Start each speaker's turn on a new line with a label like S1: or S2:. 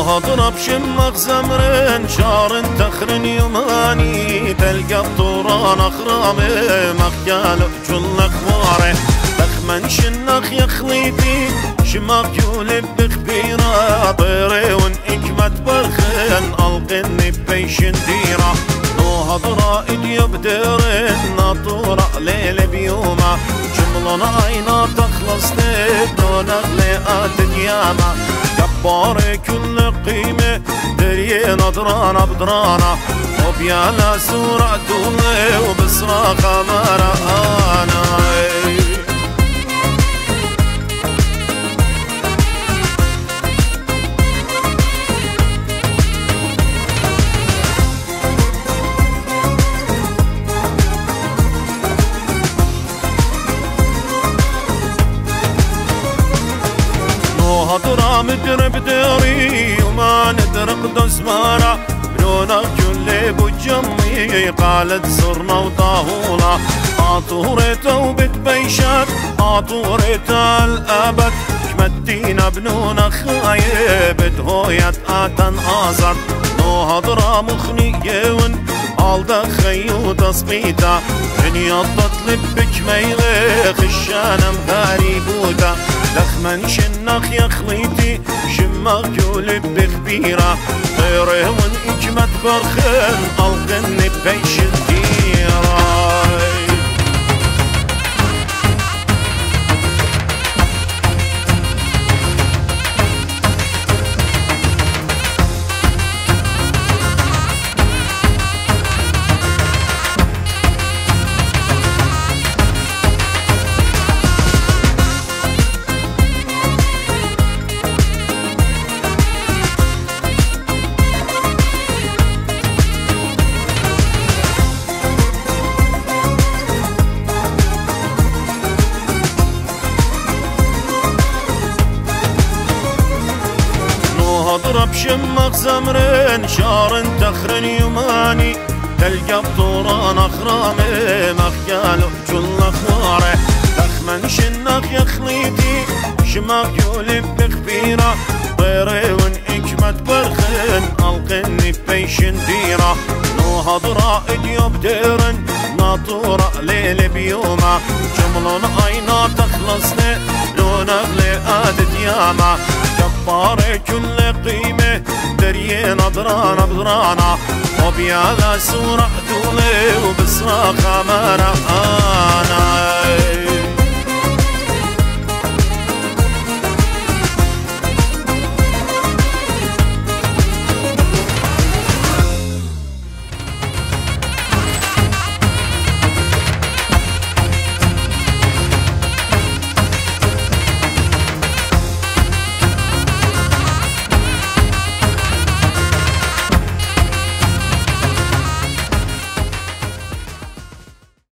S1: اضرب شمخ زمرين شار تخرن يماني تلقى بطوران اخرامي مخيال جل اخباره تخمن شنخ يخليتي شمخ يولب بخبيره طيري ونكمت برخن القني بيشن ديره نو هضرا إدي بديرين ناطورة ليل بيومه جملنا عينا تخلص دون اغليات ديامه كباري كل قيمة دري نضرانا بدرانا وبيانا سورة دولي وبصراخة مرقانا هضرا مدر بدري وما ندر قدس مارا بلونا كل بجمي قالت صرنا وطاهولا عطورته وبتبيشت عطورته الابد كمدينا بنونا خايب هويت اتن ازر نو هضرا مخنيون alda خيو تصبيتا دنيا تطلب بجميلة خشانم غريبوتا لخمن شنخ يا خليتي شمخ جولب بخبيرة طيره ون اجمت برخن القني بيش الديرة اضرب شمخ زمرين شار تخرن يماني تلقى بطوران اخرامي مخيال جل اخواره تخمن شنخ يا خليتي شمخ يولب بخبيره طيري ونكمت برخن القني بيشن ديره نو هضرا إديوب ديرن ناطورة ليل بيومه جملون عينا تخلصني لون اغلي ادد ياما كباري كل قيمة دري نضرانا بدرانا وبيانا سورة دولي وبصراخة مرقانا